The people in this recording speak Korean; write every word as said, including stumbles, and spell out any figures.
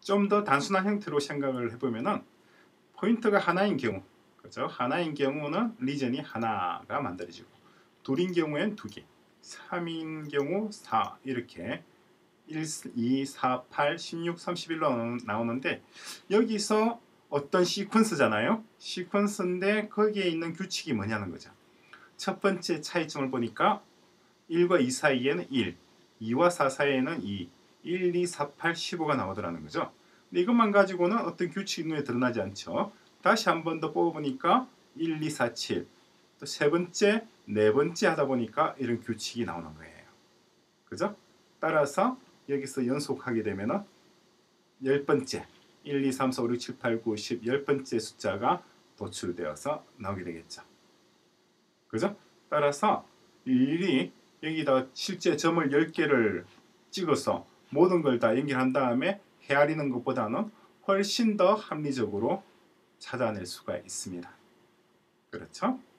좀 더 단순한 형태로 생각을 해보면은 포인트가 하나인 경우, 그죠? 하나인 경우는 리전이 하나가 만들어지고, 둘인 경우엔 두 개, 삼인 경우 사, 이렇게 일, 이, 사, 팔, 십육, 삼십일로 나오는데, 여기서 어떤 시퀀스잖아요. 시퀀스인데 거기에 있는 규칙이 뭐냐는 거죠. 첫 번째 차이점을 보니까 일과 이 사이에는 일, 이와 사 사이에는 이, 일, 이, 사, 팔, 십오가 나오더라는 거죠. 근데 이것만 가지고는 어떤 규칙이 눈에 드러나지 않죠. 다시 한 번 더 뽑아보니까 일, 이, 사, 칠, 또 세 번째, 네 번째 하다 보니까 이런 규칙이 나오는 거예요. 그죠? 따라서 여기서 연속하게 되면은 열 번째, 일, 이, 삼, 사, 오, 육, 칠, 팔, 구, 십, 열 번째 숫자가 도출되어서 나오게 되겠죠. 그죠? 따라서 일일이 여기다 실제 점을 열 개를 찍어서 모든 걸 다 연결한 다음에 헤아리는 것보다는 훨씬 더 합리적으로 찾아낼 수가 있습니다. 그렇죠?